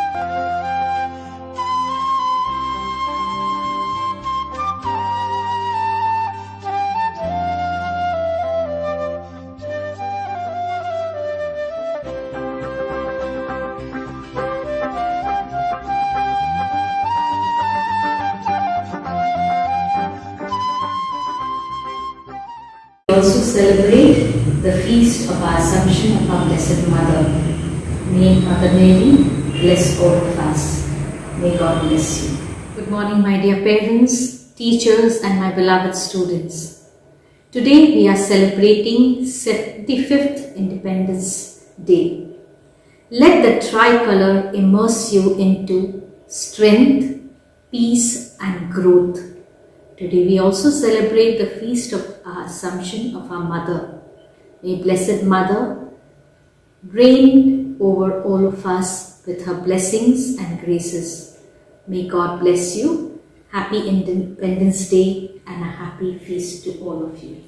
We also celebrate the feast of our Assumption of our Blessed Mother. May Mother Mary bless all of us. May God bless you. Good morning, my dear parents, teachers and my beloved students. Today we are celebrating 75th Independence Day. Let the tricolor immerse you into strength, peace and growth. Today we also celebrate the feast of our Assumption of our Mother. May Blessed Mother reign over all of us with her blessings and graces. May God bless you. Happy Independence Day and a happy feast to all of you.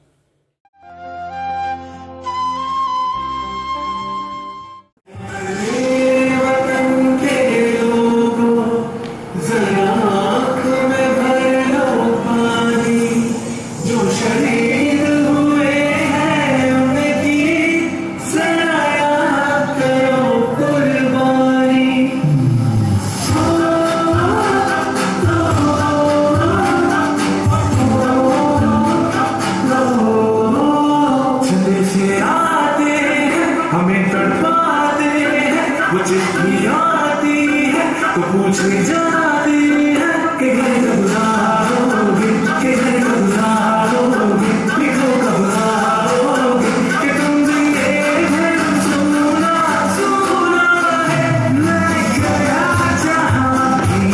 हमें तड़पाते हैं, वो चिट्ठी आती है तो पूछने जाती है कि घर घबराओगे, कि घर घबराओगे, लिखो घबराओगे कि तुम जिए घर सुना सुना है। मैं गया जहाँ भी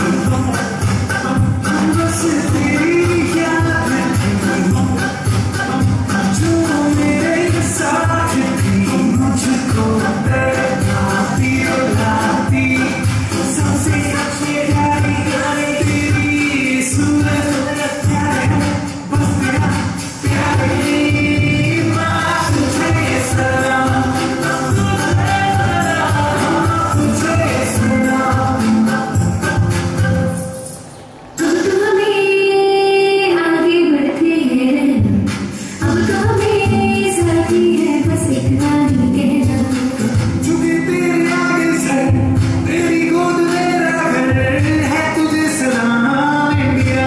बस तेरी याद थी, जो मेरे साथ थी, मुझको लाती लाती सबसे अच्छी गाड़ी आई तेरी सूरत प्यारे बस तेरा प्यारी बात तुझे सलाम तुझे सलाम। हमें आगे बढ़ते हैं, अब तो हमें साथी है बस एक रानी कहना। चुके तेरे आगे सर, तेरी गोद मेरा घर है, तुझे सलाम इंडिया।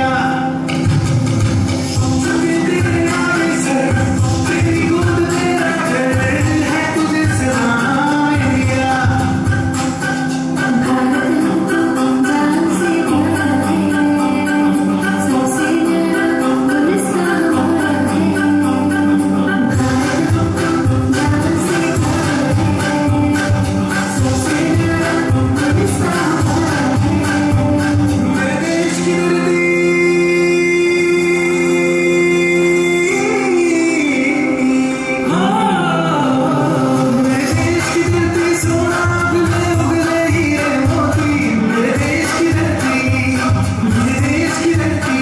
चुके तेरे आगे सर, तेरी गोद मेरा घर है, तुझे सलाम इंडिया। भारत बंगाल से प्यार है, सबसे न्यारा पुलिसका हमारा है। भारत बंगाल से प्यार है, सबसे न्यारा पुलिसका हमारा है। मेरे देश की धरती, मेरे देश की धरती सोना उगले हीरे मोती। मेरे देश की धरती, मेरे देश की धरती।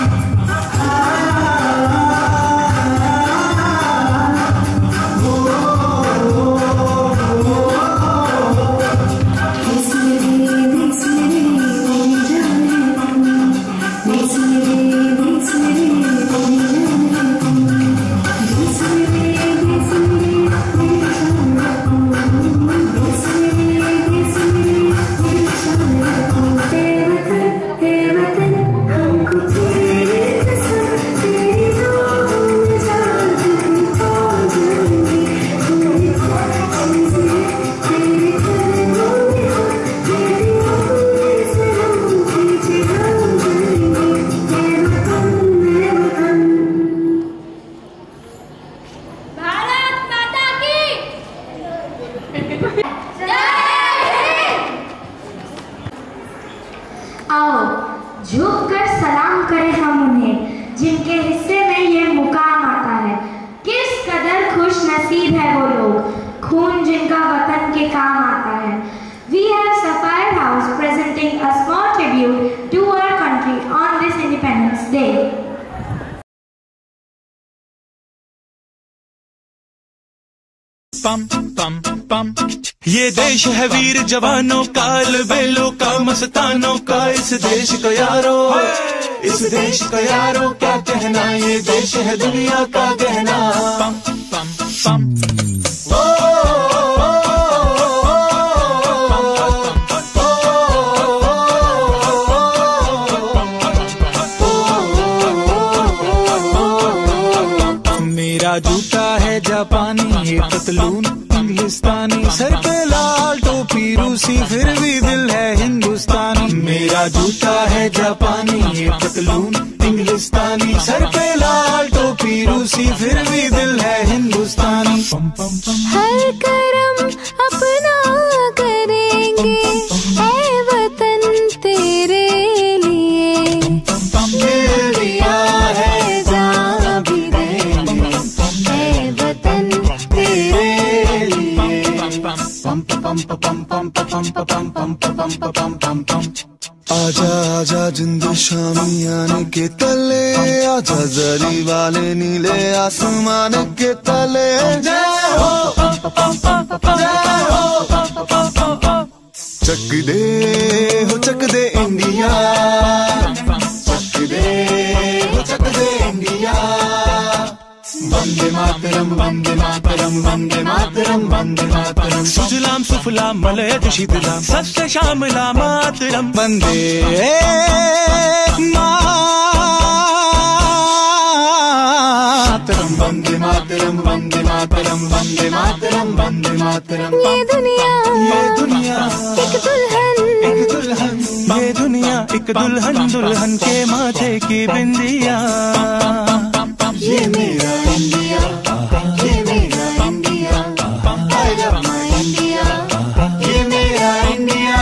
आओ झुक कर सलाम करें हम उन्हें, जिनके हिस्से में ये मुकाम आता है। किस कदर खुश नसीब है वो लोग, खून जिनका वतन के काम आता है। We have Sapphire House presenting a small tribute to our country on this Independence Day. Bum bum ये देश है वीर जवानों का, अलबेलों का, मस्तानों का। इस देश का यारो, इस देश का यारो क्या कहना, ये देश है दुनिया का गहना। मेरा जूता है जापानी, ये पतलून इंग्लिस्तानी, सर पे लाल टोपी रूसी, फिर भी दिल है हिंदुस्तानी। मेरा जूता है जापानी, ये पतलून इंग्लिस्तानी, सर पे लाल टोपी रूसी, फिर भी दिल है हिंदुस्तानी। हर करम अपना करेंगे ऐ वतन तेरे लिए, दिल दिया है जान भी देंगे ऐ वतन तेरे लिए। आजा आजा जिंद शामी आने के तले, आजा जरी वाले नीले आसमान के तले। जय हो, जय हो, चक दे हो चक दे इंडिया, चक दे हो चक दे इंडिया। वंदे मातरम, वंदे मातरम, वंदे मातरम, वंदे मातरम। सुजलाम सुफलाम मलयज शीतलाम, सस्य श्यामलाम मातरम। वंदे मातरम, वंदे मातरम, वंदे मातरम, वंदे मातरम, वंदे मातरम। ये दुनिया, ये दुनिया एक दुल्हन, एक दुल्हन, ये दुनिया एक दुल्हन, दुल्हन के माथे की बिंदिया। ये मेरा इंडिया, ये मेरा India, I love my India, ये मेरा इंडिया।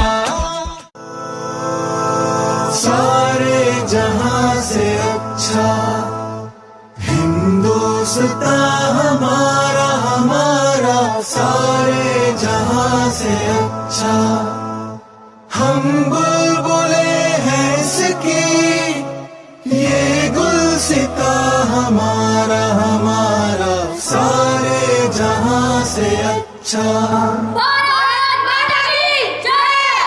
सारे जहां से अच्छा हिंदुस्तान हमारा, हमारा सारे जहां से अच्छा। हम बुलबुले हैं इसकी, ये गुलसिता हमारा, हमारा सारे जहां से अच्छा। भारत माता की जय।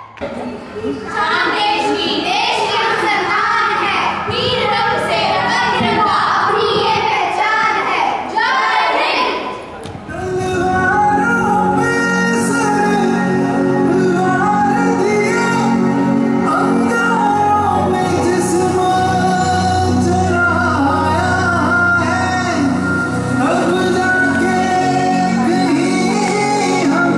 देश की अनुसंधान है, वीर रंग से रंगा तिरंगा अपनी ये पहचान है। जय हिंद। अब जाके कहीं हम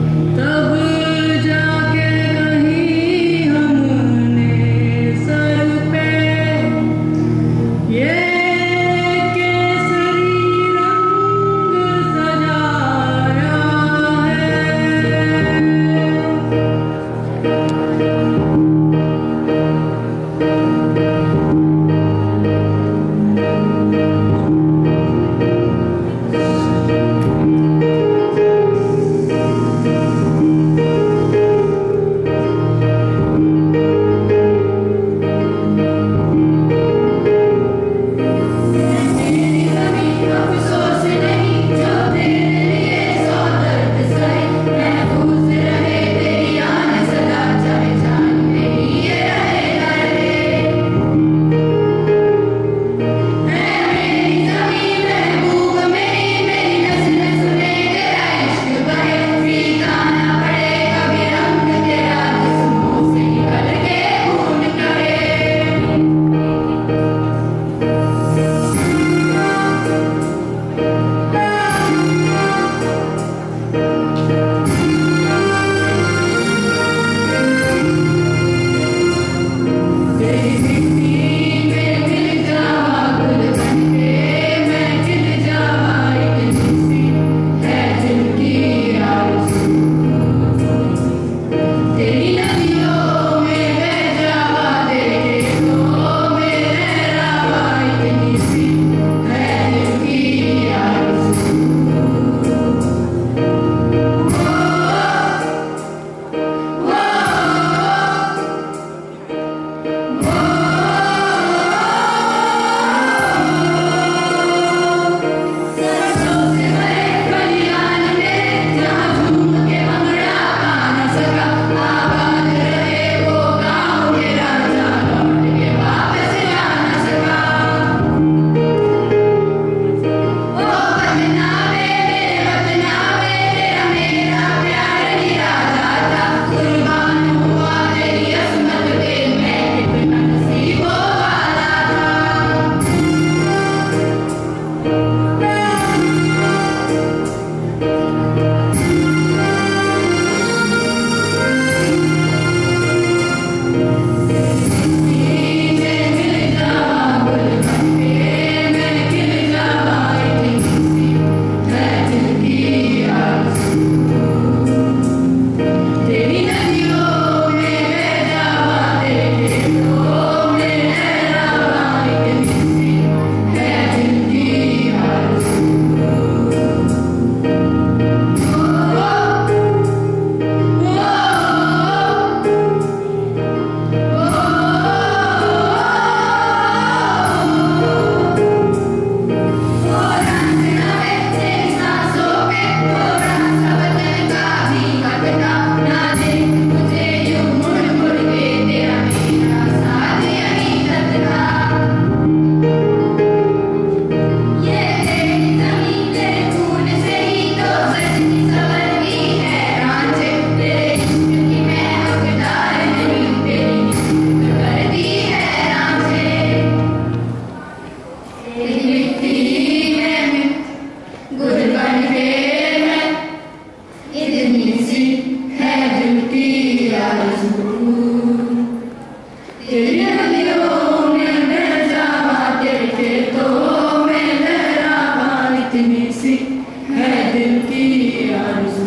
दिल की आरज़ू।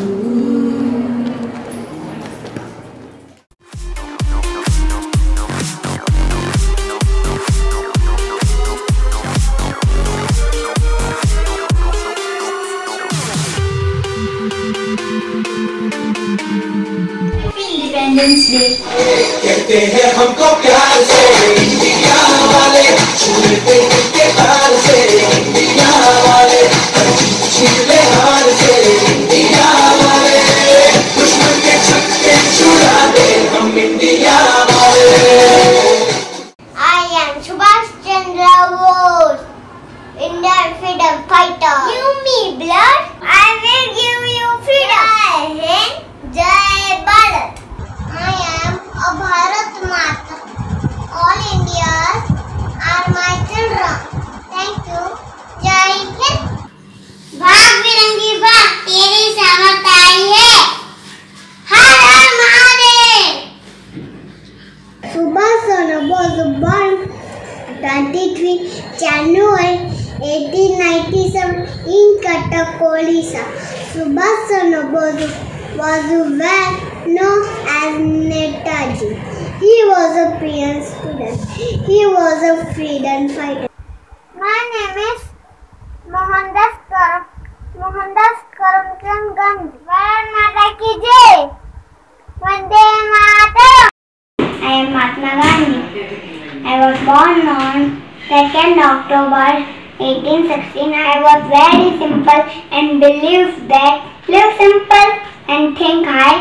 इंडिपेंडेंस डे कहते हैं हमको प्यार से इंडिया वाले, छूते के हार से इंडिया वाले, छीले हार से इंडिया वाले, दुश्मन के छक्के छुड़ा दे हम इंडिया वाले। I am Subhash Chandra Bose, Indian freedom fighter. Give me blood, I will give you freedom. Jai Hind, Jai Bharat. I am a Bharat Mata. All Indias are my children. Thank you. Jai Hind. भाग बिरंगी बाग तेरी सामत आई है। हर हर Mahadev. Subhash Chandra Bose was born 23 January 1897 in Cuttack, Odisha. Subhash Chandra Bose was well known as Netaji. He was a brilliant student. He was a freedom fighter. My name is Mohandas Karamchand Gandhi. Bharat Mata ki jai. Vande Mataram. I am Mahatma Gandhi. I was born on 2nd October 1816. I was very simple and believed that live simple and think high.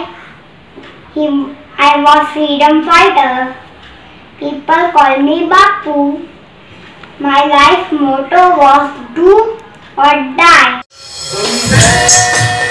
I was freedom fighter. People call me Bapu. My life motto was do or die.